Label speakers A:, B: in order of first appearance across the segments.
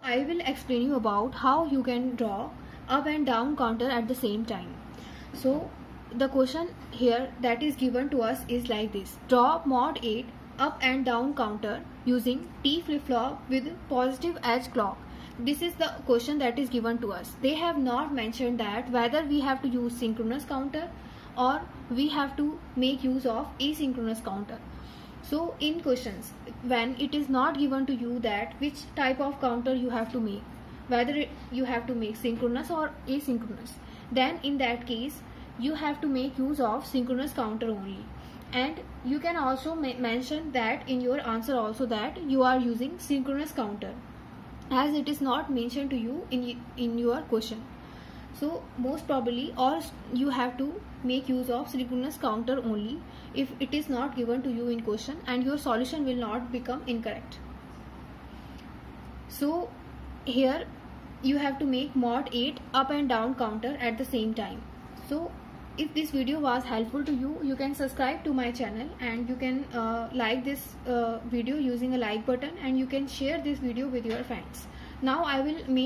A: I will explain you about how you can draw up and down counter at the same time. So the question here that is given to us is like this: draw mod 8 up and down counter using T flip-flop with positive edge clock. This is the question that is given to us. They have not mentioned that whether we have to use synchronous counter or we have to make use of asynchronous counter. So in questions, when it is not given to you that which type of counter you have to make, whether you have to make synchronous or asynchronous, then in that case you have to make use of synchronous counter only. And you can also mention that in your answer also that you are using synchronous counter, as it is not mentioned to you in your question. So most probably, or you have to make use of synchronous counter only if it is not given to you in question, and your solution will not become incorrect. So here you have to make mod 8 up and down counter at the same time. So if this video was helpful to you, you can subscribe to my channel, and you can like this video using a like button, and you can share this video with your friends. Now I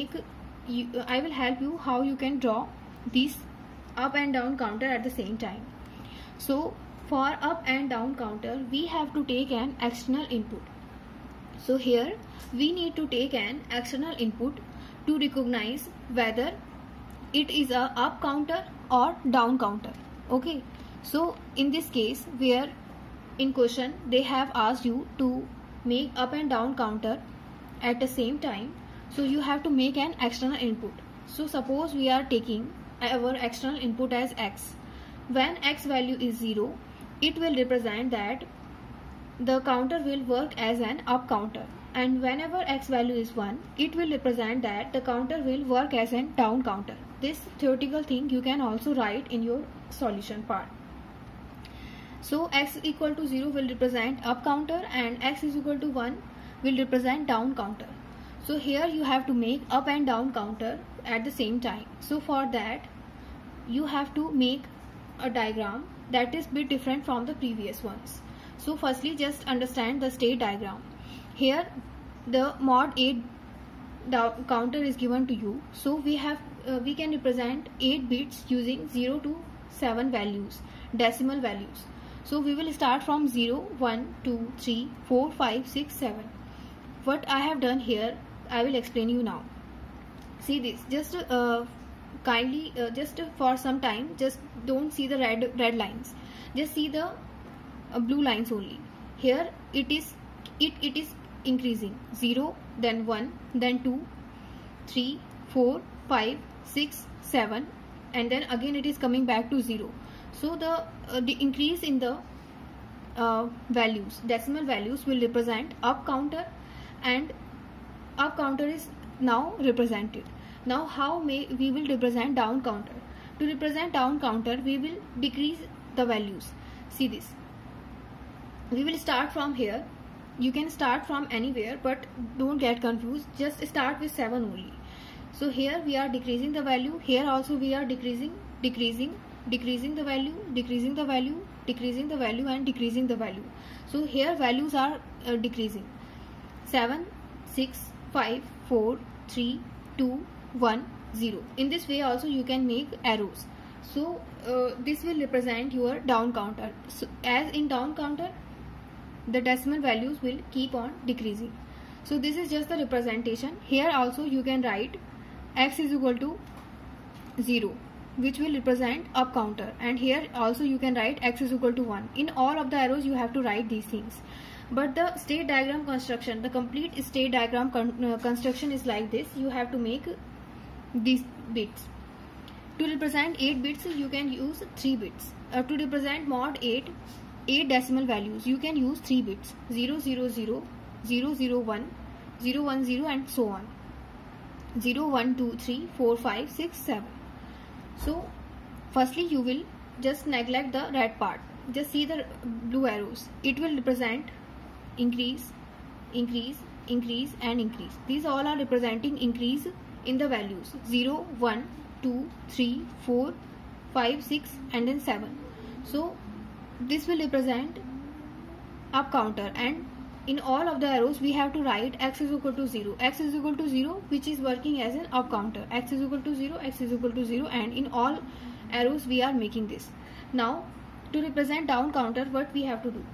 A: will help you how you can draw these up and down counter at the same time. So for up and down counter, we have to take an external input. So here we need to take an external input to recognize whether it is a up counter or down counter. Okay, so in this case, where in question they have asked you to make up and down counter at the same time, so you have to make an external input. So suppose we are taking our external input as x. When x value is 0, it will represent that the counter will work as an up counter, and whenever x value is 1, it will represent that the counter will work as an down counter. This theoretical thing you can also write in your solution part. So x equal to 0 will represent up counter, and x is equal to 1 will represent down counter. So here you have to make up and down counter at the same time. So for that you have to make a diagram that is bit different from the previous ones. So firstly, just understand the state diagram. Here the mod 8 counter is given to you. So we can represent 8 bits using 0 to 7 values, decimal values. So we will start from 0, 1, 2, 3, 4, 5, 6, 7. What I have done here, I will explain you now. See this, just kindly just for some time, just don't see the red lines, just see the blue lines only. Here it is increasing, 0, then 1, then 2, 3, 4, 5, 6, 7, and then again it is coming back to 0. So the increase in the values, decimal values, will represent up counter, and up counter is now represented. Now how we will represent down counter? To represent down counter, we will decrease the values. See this, we will start from here. You can start from anywhere, but don't get confused, just start with 7 only. So here we are decreasing the value, here also we are decreasing the value, decreasing the value, decreasing the value, and decreasing the value. So here values are decreasing. 7, 6, 5, 4, 3, 2, 1, 0. In this way also you can make arrows. So this will represent your down counter. So as in down counter, the decimal values will keep on decreasing. So this is just the representation. Here also you can write x is equal to 0, which will represent up counter, and here also you can write x is equal to 1. In all of the arrows you have to write these things. But the state diagram construction, the complete state diagram construction is like this. You have to make these bits. To represent 8 bits, you can use 3 bits. To represent mod 8 decimal values, you can use 3 bits: 0, 0, 0, 0, 0, 1, 0, 1, 0, and so on. 0, 1, 2, 3, 4, 5, 6, 7. So firstly you will just neglect the red part. Just see the blue arrows. It will represent increase, increase, increase, and increase. These all are representing increase in the values: 0, 1, 2, 3, 4, 5, 6, and then 7. So this will represent up counter, and in all of the arrows we have to write x is equal to 0. X is equal to 0, which is working as an up counter. X is equal to 0, x is equal to 0, and in all arrows we are making this. Now to represent down counter, what we have to do?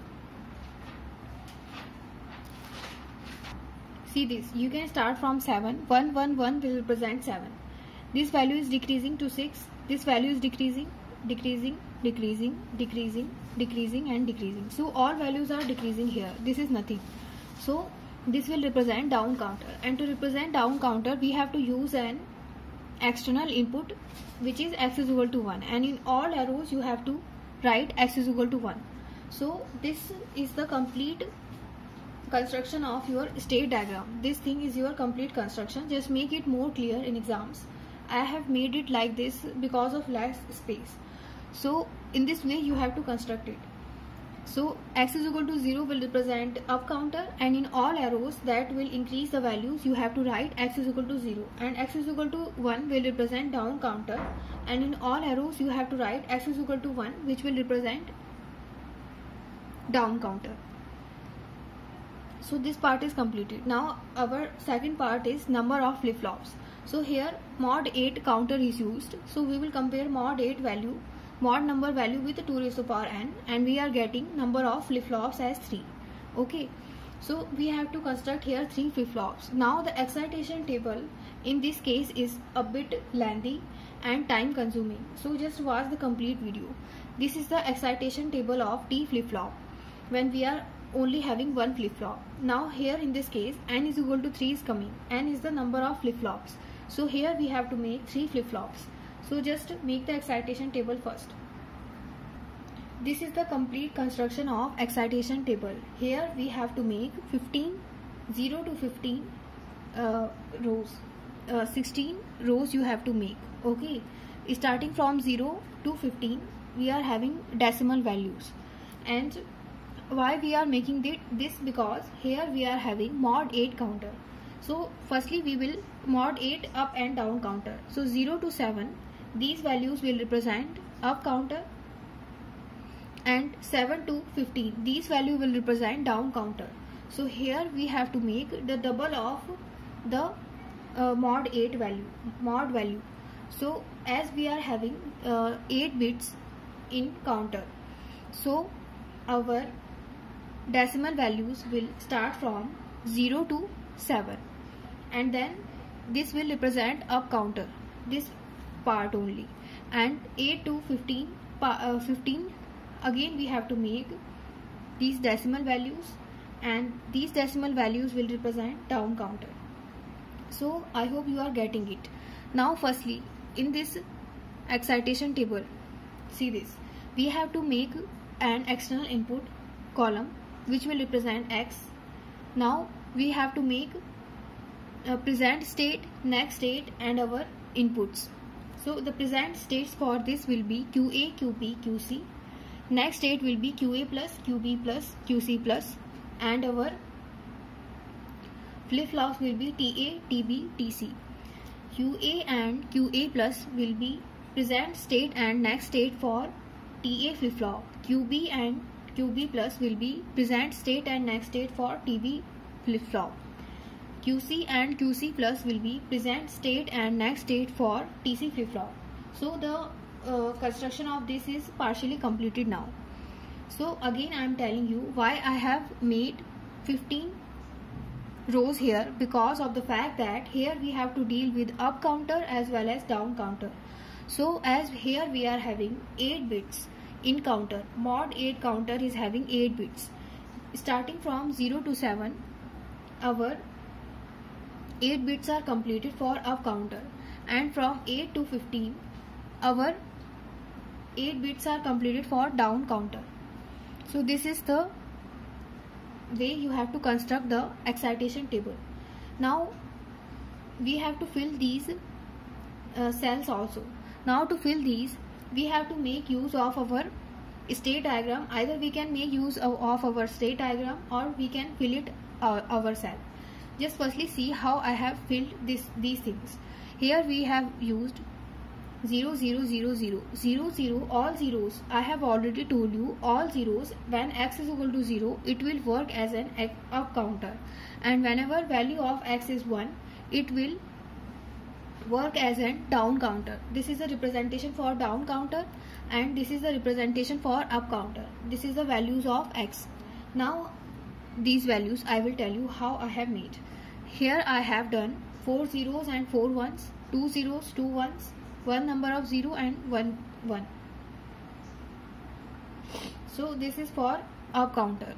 A: See this, you can start from 7. 1 1 1 will represent 7. This value is decreasing to 6. This value is decreasing, decreasing, decreasing, decreasing, decreasing, and decreasing. So all values are decreasing here. This is nothing. So this will represent down counter, and to represent down counter we have to use an external input, which is x is equal to 1, and in all arrows you have to write x is equal to 1. So this is the complete construction of your state diagram. This thing is your complete construction. Just make it more clear in exams. I have made it like this because of less space. So in this way you have to construct it. So x is equal to 0 will represent up counter, and in all arrows that will increase the values you have to write x is equal to 0, and x is equal to 1 will represent down counter, and in all arrows you have to write x is equal to 1, which will represent down counter. So this part is completed. Now our second part is number of flip-flops. So here mod 8 counter is used. So we will compare mod 8 value, mod number value with 2 raised to power n, and we are getting number of flip-flops as 3. Okay, so we have to construct here 3 flip-flops. Now the excitation table in this case is a bit lengthy and time consuming, so just watch the complete video. This is the excitation table of T flip-flop when we are only having one flip-flop. Now here in this case n is equal to 3 is coming. N is the number of flip-flops. So here we have to make 3 flip-flops. So just make the excitation table first. This is the complete construction of excitation table. Here we have to make 15, 0 to 15 rows. 16 rows you have to make. Okay, starting from 0 to 15 we are having decimal values. And why we are making this? Because here we are having mod 8 counter. So firstly we will mod 8 up and down counter. So 0 to 7 these values will represent up counter, and 7 to 15 these value will represent down counter. So here we have to make the double of the mod 8 value, mod value. So as we are having 8 bits in counter, so our decimal values will start from 0 to 7, and then this will represent up counter, this part only, and 8 to 15 again we have to make these decimal values, and these decimal values will represent down counter. So I hope you are getting it. Now firstly in this excitation table, see this, we have to make an external input column which will represent x. Now we have to make a present state, next state, and our inputs. So the present states for this will be QA, QP, QC. Next state will be QA plus, QB plus, QC plus, and our flip-flops will be TA, TB, TC. QA and QA plus will be present state and next state for TA flip-flop. QB and QB plus will be present state and next state for TB flip-flop. QC and QC plus will be present state and next state for TC flip-flop. So the construction of this is partially completed now. So again I am telling you why I have made 15 rows here, because of the fact that here we have to deal with up counter as well as down counter. So as here we are having 8 bits in counter, mod 8 counter is having 8 bits. Starting from 0 to 7 our 8 bits are completed for up counter, and from 8 to 15 our 8 bits are completed for down counter. So this is the way you have to construct the excitation table. Now we have to fill these cells also. Now to fill these we have to make use of our state diagram. Either we can make use of our state diagram or we can fill it ourselves. Just firstly see how I have filled these things. Here we have used 0 0 0 0 0 0 all zeros. I have already told you all zeros, when x is equal to 0 it will work as an up counter, and whenever value of x is 1 it will work as a down counter. This is the representation for down counter and this is the representation for up counter. This is the values of x. Now these values I will tell you how I have made. Here I have done 4 zeros and 4 ones, 2 zeros, 2 ones, one number of 0 and 1 1. So this is for up counter.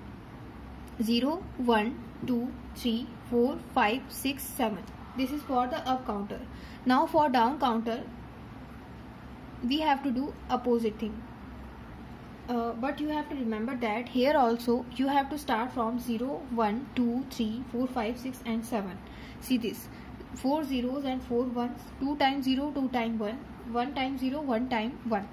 A: 0 1 2 3 4 5 6 7. This is for the up counter. Now for down counter we have to do opposite thing. But you have to remember that here also you have to start from 0 1 2 3 4 5 6 and 7. See this, 4 zeros and 4 ones, 2 times 0 2 times 1, 1 times 0 1 times 1.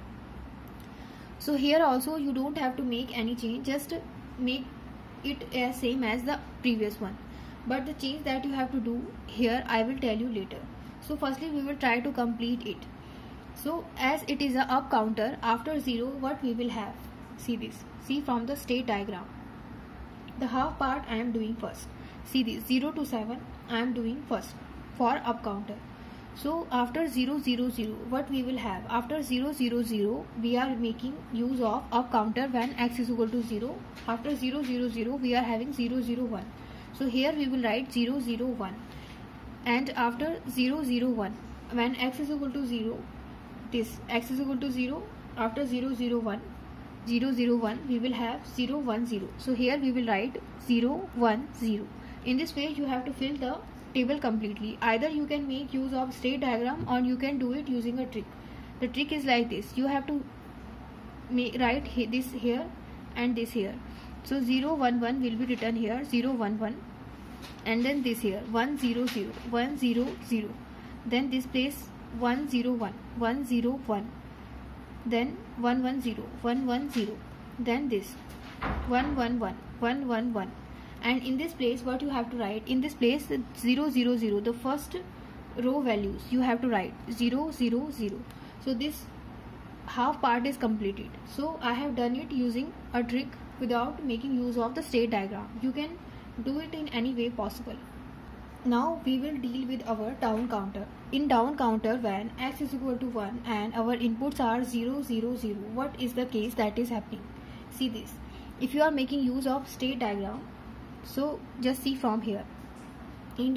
A: So here also you don't have to make any change, just make it as same as the previous one, but the change that you have to do here I will tell you later. So firstly we will try to complete it. So as it is a up counter, after 0 what we will have, see this, see from the state diagram, the half part I am doing first. See this, 0 to 7 I am doing first for up counter. So after 0 0 0 what we will have, after 0 0 0 we are making use of up counter when x is equal to 0. After 0 0 0 we are having 0 0 1. So here we will write 0 0 1, and after 0 0 1 when x is equal to 0, this x is equal to 0, after 0 0 1 0 0 1 we will have 0 1 0. So here we will write 0 1 0. In this way you have to fill the table completely. Either you can make use of state diagram or you can do it using a trick. The trick is like this, you have to write this here and this here. So 0 1 1 will be written here, 0 1 1, and then this here 1 0 0 1 0 0, then this place 1 0 1 1 0 1, then 1 1 0 1 1 0, then this 1 1 1 1 1 1, and in this place what you have to write, in this place 0 0 0 the first row values you have to write 0 0 0. So this half part is completed. So I have done it using a trick without making use of the state diagram. You can do it in any way possible. Now we will deal with our down counter. In down counter, when x is equal to 1 and our inputs are 0 0 0, what is the case that is happening? See this, if you are making use of state diagram, so just see from here. In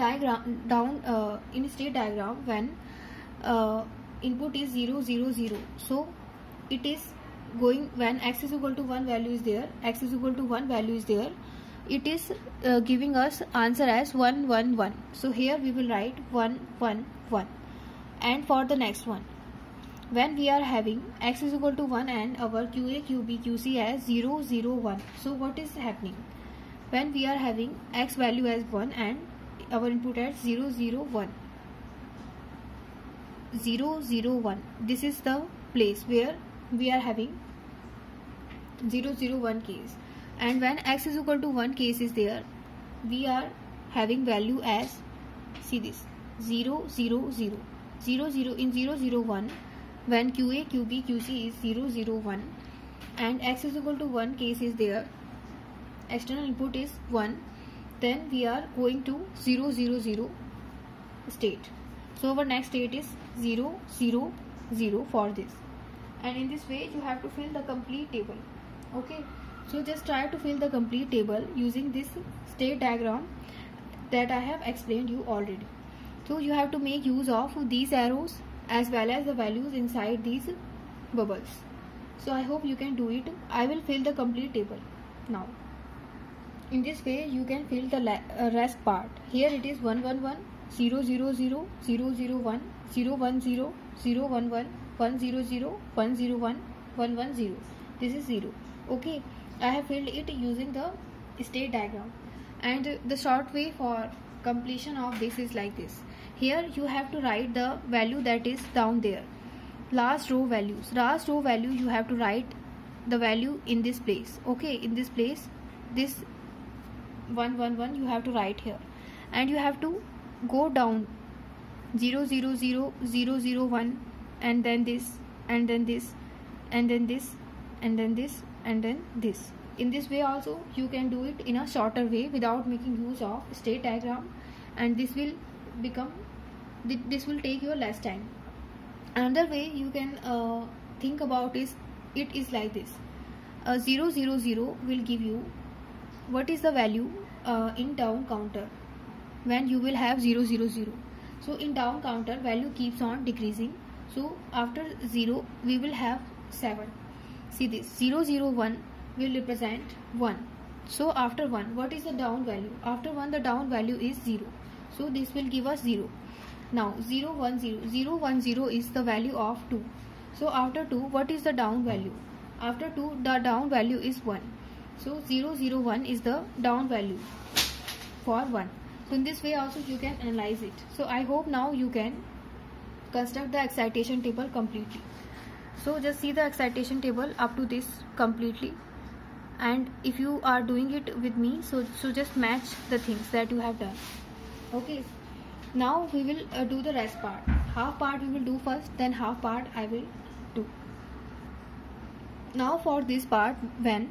A: in state diagram, when input is 0 0 0, so it is going, when x is equal to 1 value is there, x is equal to 1 value is there, it is giving us answer as 1 1 1. So here we will write 1 1 1. And for the next one, when we are having x is equal to 1 and our QA QB QC as 0 0 1, so what is happening? When we are having x value as 1 and our input as 0 0 1, 0 0 1, this is the place where we are having 0 0 1 case, and when x is equal to 1 case is there, we are having value as, see this, 0 0 0 0 0. In 0 0 1 when QA QB QC is 0 0 1 and x is equal to 1 case is there, external input is 1, then we are going to 0 0 0 state. So our next state is 0 0 0 for this, and in this way you have to fill the complete table. Okay, so just try to fill the complete table using this state diagram that I have explained you already. So you have to make use of these arrows as well as the values inside these bubbles. So I hope you can do it. I will fill the complete table now. In this way you can fill the rest part. Here it is 1 1 1 0 0 0 0 0 1 0 1 0 0 1 1 1 0 0 1 0 1 1 1 0. This is 0. Okay, I have filled it using the state diagram, and the short way for completion of this is like this. Here you have to write the value that is down there, last row values. Last row value you have to write the value in this place. Okay, in this place, this 1 1 1 you have to write here, and you have to go down 0 0 0 0 0 1, and then this, and then this, and then this, and then this, and then this. In this way also you can do it in a shorter way without making use of state diagram, and this will take your less time. Another way you can think about is, it is like this. 0 0 0 will give you what is the value in down counter when you will have 0 0 0. So in down counter value keeps on decreasing, so after 0 we will have 7. See this 0 0 1 will represent 1. So after 1, what is the down value? After 1 the down value is 0, so this will give us 0. Now 0 1 0, 0 1 0 is the value of 2. So after 2, what is the down value? After 2 the down value is 1. So 0 0 1 is the down value for 1. So in this way also you can analyze it. So I hope now you can construct the excitation table completely. So just see the excitation table up to this completely, and if you are doing it with me, so just match the things that you have done. Okay, now we will do the rest part. Half part we will do first, then half part I will do. Now for this part, when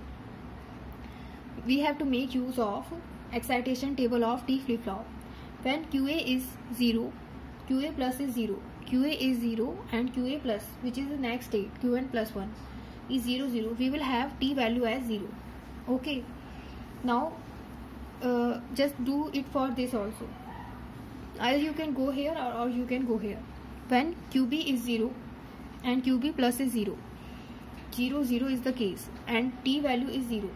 A: we have to make use of excitation table of T flip-flop. When QA is 0, QA plus is 0, QA is 0, and QA plus, which is the next state, QN plus 1, is 0 0, we will have T value as 0. Okay, now just do it for this also. Either you can go here or you can go here. When QB is 0 and QB plus is 0, 0 0 is the case, and T value is 0.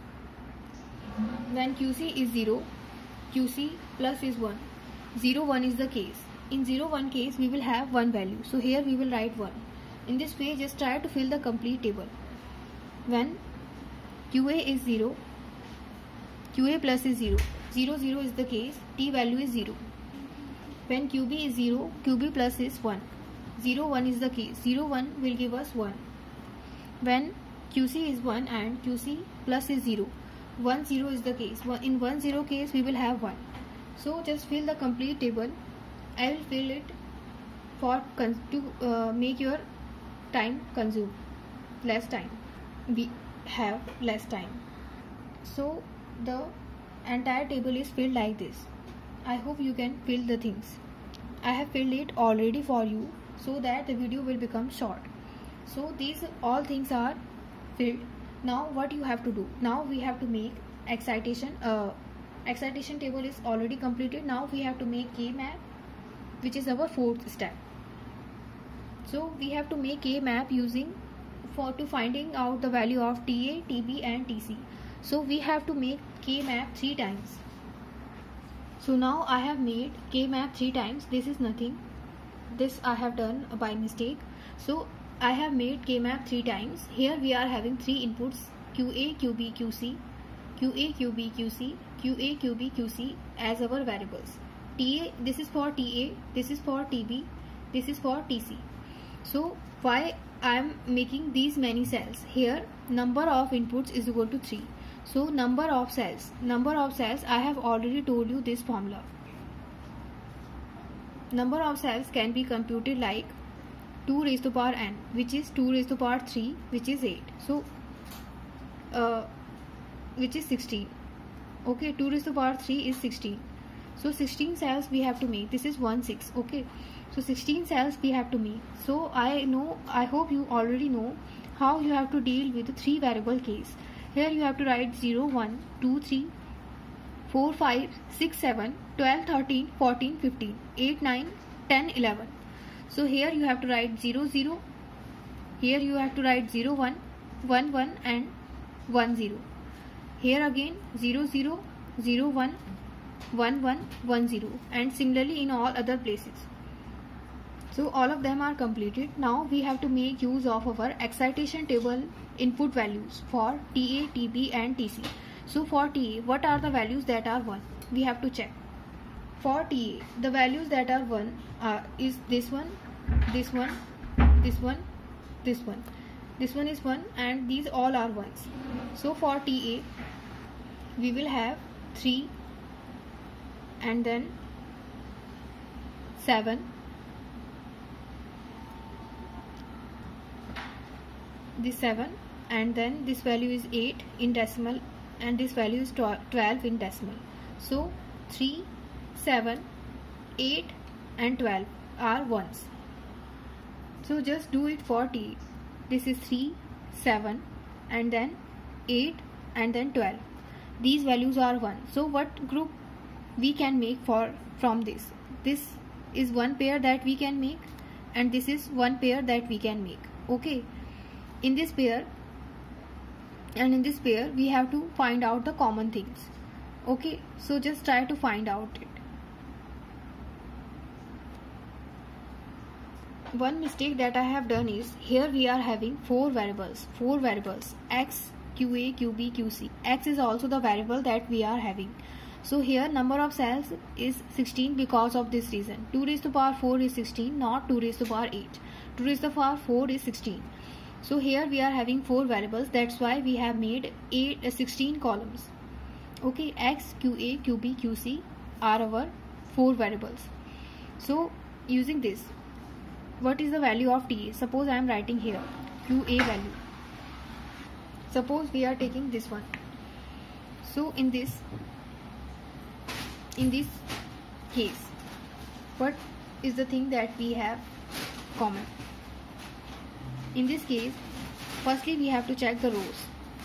A: When QC is 0, QC plus is 1, 0 1 is the case. In 0 1 case we will have 1 value, so here we will write 1. In this way just try to fill the complete table. When QA is 0, QA plus is 0, 0 0 is the case, T value is 0. When QB is 0, QB plus is 1, 0 1 is the case, 0 1 will give us 1. When QC is 1 and QC plus is 0, 1 0 is the case. In 1 0 case we will have 1. So just fill the complete table. I will fill it for to make your time consume less time. We have less time. So the entire table is filled like this. I hope you can fill the things. I have filled it already for you so that the video will become short. So these all things are filled. Now what you have to do? Now we have to make excitation. Excitation table is already completed. Now we have to make K map, which is our fourth step. So we have to make K map using to finding out the value of TA, TB and TC. So we have to make K map 3 times. So now I have made K map 3 times. This is nothing. This I have done by mistake. So I have made K map 3 times. Here we are having 3 inputs: QA, QB, QC, QA, QB, QC, QA, QB, QC as our variables. TA, this is for TA, this is for TB, this is for TC. So why I am making these many cells? Here number of inputs is equal to 3. So number of cells I have already told you this formula. Number of cells can be computed like 2 raised to power n, which is 2 raised to power 3, which is 8. So which is 16. Okay, 2 raised to power 3 is 16. So 16 cells we have to make. This is 1 6. Okay, so 16 cells we have to make. So I hope you already know how you have to deal with the 3 variable case. Here you have to write 0 1 2 3 4 5 6 7 12 13 14 15 8 9 10 11. So here you have to write 0 0. Here you have to write 0 1 1 1 and 1 0. Here again 0 0 0 1 1 1 1 0, and similarly in all other places. So all of them are completed. Now we have to make use of our excitation table input values for TA, TB and TC. So for TA, what are the values that are 1? We have to check. For TA, the values that are 1 is this one, this one, this one, this one. This one is 1 and these all are 1s. So for TA, we will have 3 and then 7, this 7, and then this value is 8 in decimal, and this value is 12 in decimal. So 3, 7, 8 and 12 are ones. So just do it for t. This is 3, 7 and then 8 and then 12. These values are 1. So what group we can make from this? This is one pair that we can make, and this is one pair that we can make. Okay, in this pair and in this pair we have to find out the common things. Okay, so just try to find out it. One mistake that I have done is, here we are having four variables x, qa, qb, qc. X is also the variable that we are having. So here number of cells is 16 because of this reason. 2 raised to power 4 is 16, not 2 raised to power 8. 2 raised to power 4 is 16. So here we are having four variables, that's why we have made 16 columns. Okay, x, qa, qb, qc are our four variables. So using this, what is the value of ta? Suppose I am writing here qa value. Suppose we are taking this one. So in this case, what is the thing that we have common? In this case, firstly we have to check the rows.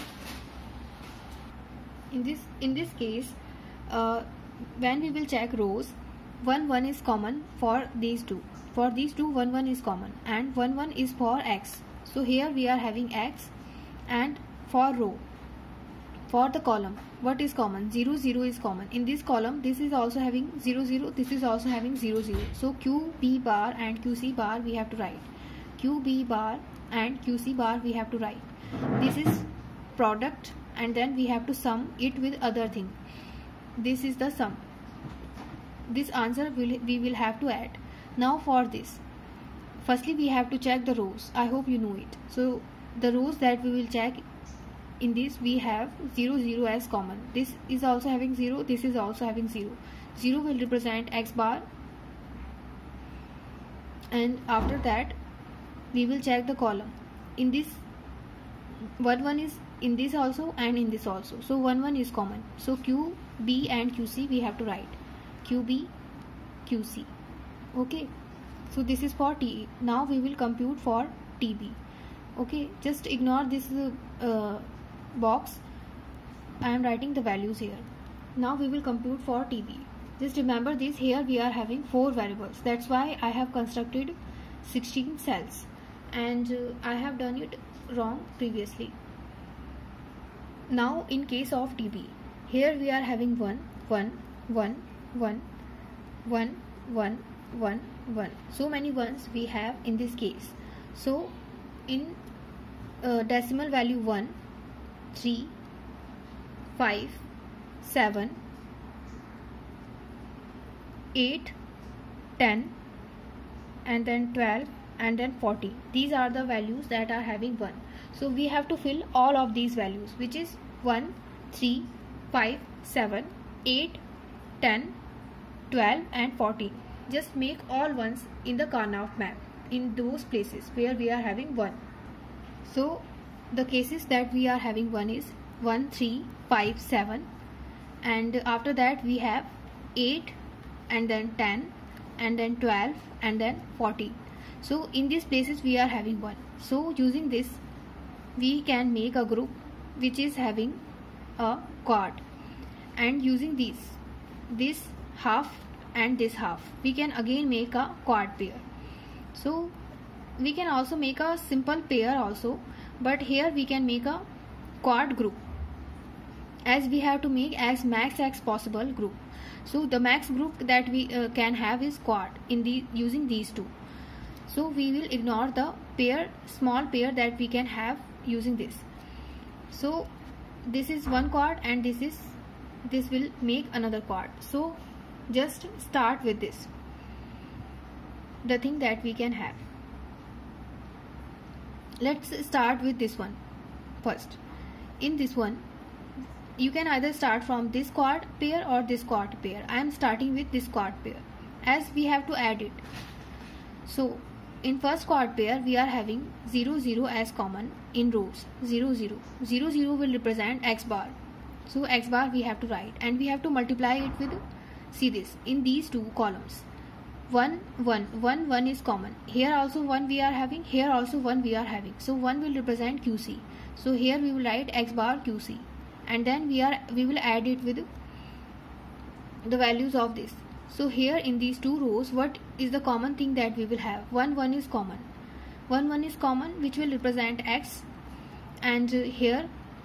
A: In this case, when we will check rows, 1 is common for these two. For these two, 1 is common, and 1 is for x. So here we are having x, and for row, for the column, what is common? 0, 0 is common. In this column, this is also having 0, 0, this is also having 0, 0. So qb bar and qc bar we have to write. qb bar and qc bar we have to write. This is product, and then we have to sum it with other thing. This is the sum. This answer we will have to add. Now for this, firstly we have to check the rows. I hope you know it. So the rows that we will check, in this we have 0, 0 as common. This is also having 0, this is also having 0. 0 will represent x bar, and after that we will check the column. In this, 1 is in this also and in this also. So 1 is common. So q, b and qc we have to write. qb, qc. Okay, so this is for TE. Now we will compute for TB. Okay, just ignore this box. I am writing the values here. Now we will compute for TB. Just remember this, here we are having four variables. That's why I have constructed 16 cells, and I have done it wrong previously. Now in case of TB, here we are having 1, 1, 1, 1, 1, 1, 1, 1. So many ones we have in this case. So in decimal value 1, 3, 5, 7, 8, 10 and then 12 and then 40. These are the values that are having 1. So we have to fill all of these values, which is 1, 3, 5, 7, 8, 10, 12 and 40. Just make all ones in the Carnot map in those places where we are having 1. So the cases that we are having 1 is 1, 3, 5, 7, and after that we have 8 and then 10 and then 12 and then 40. So in these places we are having 1. So using this we can make a group which is having a quad, and using this half and this half, we can again make a quad pair. So we can also make a simple pair also, but here we can make a quad group, as we have to make as max as possible group. So the max group that we can have is quad in using these two. So we will ignore the small pair that we can have using this. So this is one quad, and this will make another quad. So just start with this, the thing that we can have. Let's start with this one first. In this one, you can either start from this quad pair or this quad pair. I am starting with this quad pair. as we have to add it. So in first quad pair we are having 0 0 as common in rows. 0 0 0 0 will represent x bar, so x bar we have to write, and we have to multiply it with, see this, in these two columns. 1 1 1 1 is common. Here also 1 we are having, here also 1 we are having, so 1 will represent QC. So here we will write x bar QC, and then we will add it with the values of this. So here in these two rows, what is the common thing that we will have? 1 1 is common. 1 1 is common, which will represent x, and here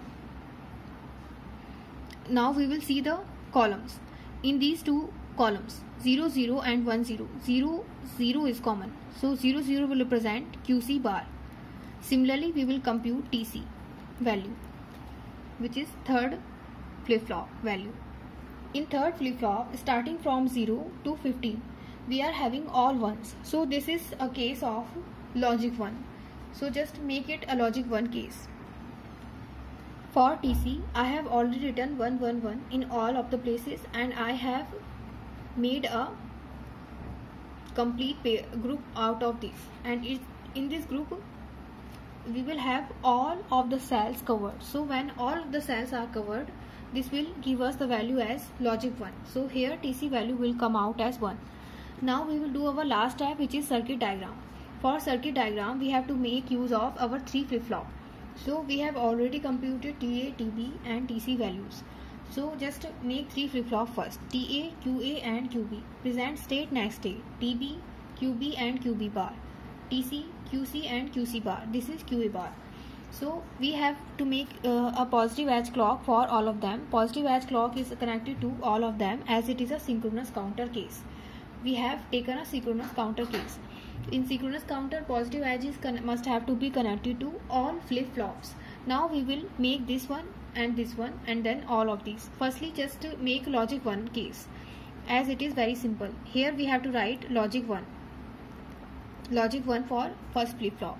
A: now we will see the columns. In these two columns, 0 0 and 1 0, 0 0 is common, so 0 0 will represent QC bar. Similarly, we will compute TC value, which is third flip-flop value. In third flip-flop, starting from 0 to 15, we are having all ones. So this is a case of logic 1. So just make it a logic 1 case. For TC, I have already written 1 1 1 in all of the places, and I have made a complete group out of this, and in this group we will have all of the cells covered. So when all of the cells are covered, this will give us the value as logic 1. So here TC value will come out as 1. Now we will do our last step, which is circuit diagram. For circuit diagram, we have to make use of our 3 flip-flop. So we have already computed TA, TB and TC values. So just make 3 flip-flop first. TA, QA and QB. Present state, next state. TB, QB and QB bar. TC, QC and QC bar. This is QA bar. So we have to make a positive edge clock for all of them. Positive edge clock is connected to all of them as it is a synchronous counter case. We have taken a synchronous counter case. In synchronous counter, positive edge must have to be connected to all flip-flops. Now we will make this one and then all of these. Firstly, just to make logic 1 case, as it is very simple. Here we have to write logic 1. Logic 1 for first flip-flop.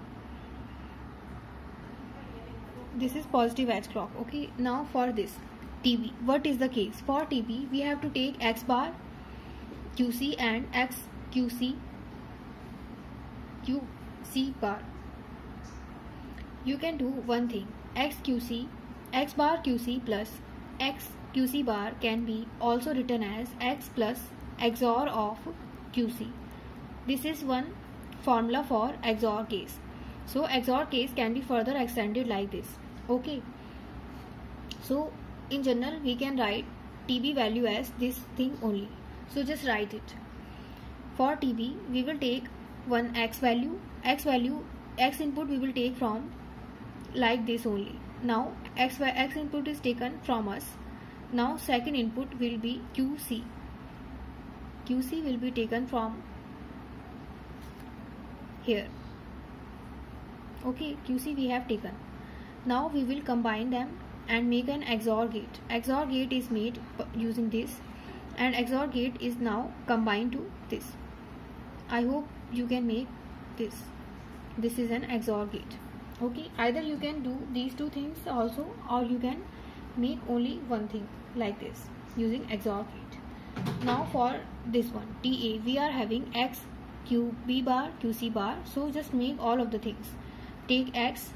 A: This is positive edge clock. Okay, now for this TB, what is the case? For TB, we have to take x bar QC and x QC bar. You can do one thing. X bar QC plus x QC bar can be also written as x plus XOR of QC. This is one formula for XOR case. So XOR case can be further extended like this. Okay, so in general we can write TB value as this thing only. So just write it. For TB, we will take one x value, x input we will take from like this only. Now x input is taken from us. Now second input will be QC. QC will be taken from here. Okay, QC we have taken. Now we will combine them and make an XOR gate. XOR gate is made using this, and XOR gate is now combined to this. I hope you can make this. This is an XOR gate. Okay, either you can do these two things also, or you can make only one thing like this using XOR gate. Now for this one TA, we are having x QB bar QC bar. So just make all of the things. Take x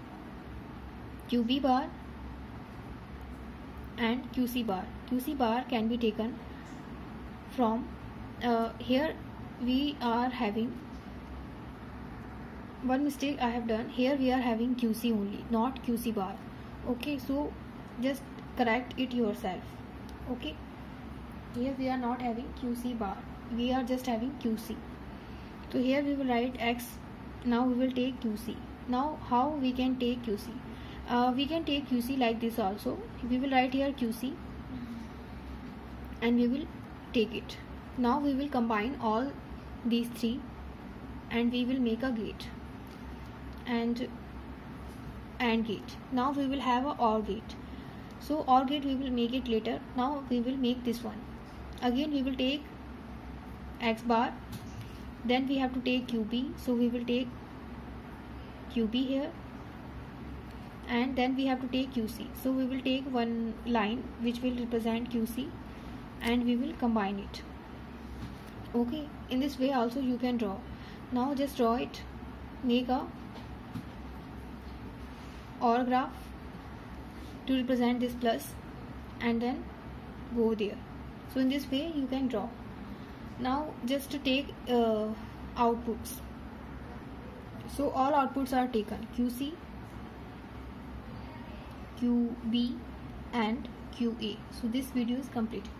A: QB bar and QC bar. QC bar can be taken from here. We are having one mistake I have done. Here we are having QC only, not QC bar. Okay, so just correct it yourself. Okay, here we are not having QC bar, we are just having QC. So here we will write x. Now we will take QC. Now how we can take QC? We can take QC like this also. We will write here QC and we will take it. Now we will combine all these three and we will make a gate and gate. Now we will have a OR gate. So OR gate we will make it later. Now we will make this one. Again we will take x bar, then we have to take QB. So we will take QB here, and then we have to take QC. So we will take one line which will represent QC and we will combine it. Okay, in this way also you can draw. Now just draw it, make a OR graph to represent this plus, and then go there. So in this way you can draw. Now just to take outputs. So all outputs are taken, QC, QB and QA. So this video is complete.